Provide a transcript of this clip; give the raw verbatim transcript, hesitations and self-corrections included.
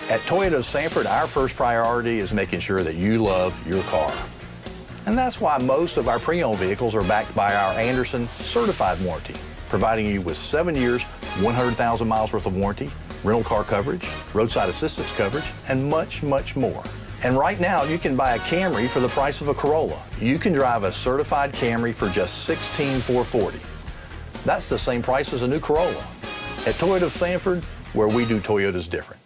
At Toyota Sanford, our first priority is making sure that you love your car. And that's why most of our pre-owned vehicles are backed by our Anderson Certified warranty, providing you with seven years, one hundred thousand miles worth of warranty, rental car coverage, roadside assistance coverage, and much, much more. And right now, you can buy a Camry for the price of a Corolla. You can drive a certified Camry for just sixteen thousand four hundred forty dollars. That's the same price as a new Corolla. At Toyota Sanford, where we do Toyotas different.